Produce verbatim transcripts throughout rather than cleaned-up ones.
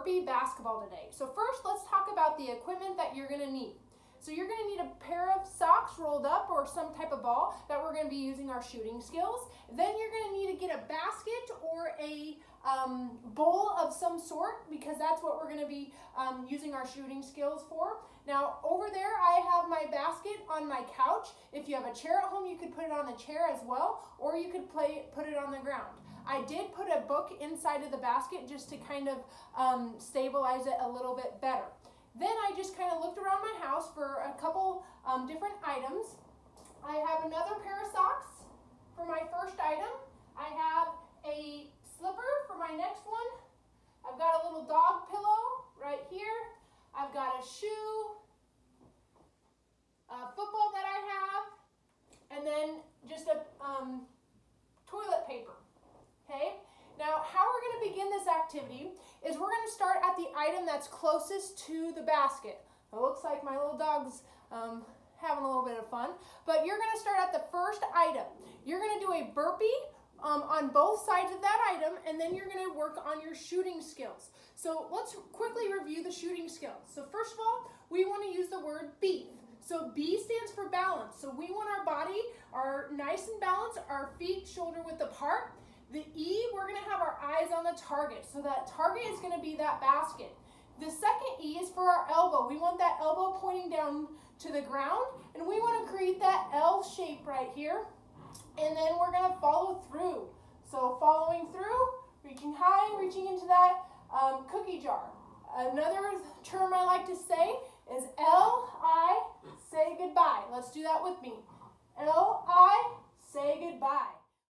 Burpee Basketball today. So first, let's talk about the equipment that you're going to need. So you're going to need a pair of socks rolled up or some type of ball that we're going to be using our shooting skills. Then you're going to need to get a basket or a um, bowl of some sort, because that's what we're going to be um, using our shooting skills for. Now over there I have my basket on my couch. If you have a chair at home, you could put it on the chair as well, or you could play, put it on the ground. I did put a book inside of the basket just to kind of um, stabilize it a little bit better. Then I just kind of looked around my house for a couple um, different items. I have another pair of socks for my first item. I have a slipper for my next one. I've got a little dog pillow right here. I've got a shoe, a football that I have, and then just a um, toilet paper. Okay? Now, how we're going to begin this activity is we're going to start at the item that's closest to the basket. It looks like my little dog's um, having a little bit of fun, but you're going to start at the first item. You're going to do a burpee um, on both sides of that item, and then you're going to work on your shooting skills. So let's quickly review the shooting skills. So first of all, we want to use the word B. So B stands for balance. So we want our body are nice and balanced, our feet shoulder width apart. The E, we're going to have our eyes on the target. So that target is going to be that basket. The second E is for our elbow. We want that elbow pointing down to the ground, and we want to create that L shape right here. And then we're going to follow through. So following through, reaching high, reaching into that um, cookie jar. Another term I like to say is L I, say goodbye. Let's do that with me. L I, say goodbye.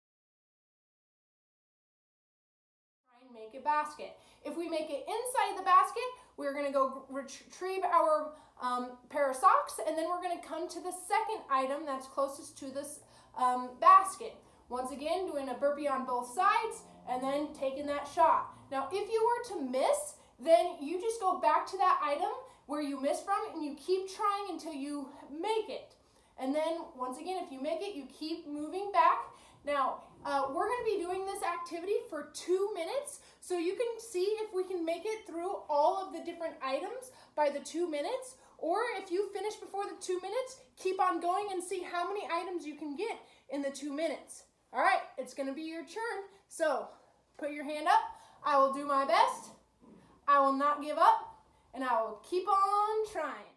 Make a basket. If we make it inside the basket, we're going to go retrieve our um, pair of socks, and then we're going to come to the second item that's closest to this um, basket. Once again, doing a burpee on both sides, and then taking that shot. Now, if you were to miss, then you just go back to that item where you missed from, and you keep trying until you make it. And then, once again, if you make it, you keep moving back. Now, uh, we're going to be doing this activity for two minutes, so you can see if we can make it through all of the different items by the two minutes, or if you finish before the two minutes, keep on going and see how many items you can get in the two minutes. All right, it's going to be your turn, so put your hand up. I will do my best. I will not give up, and I will keep on trying.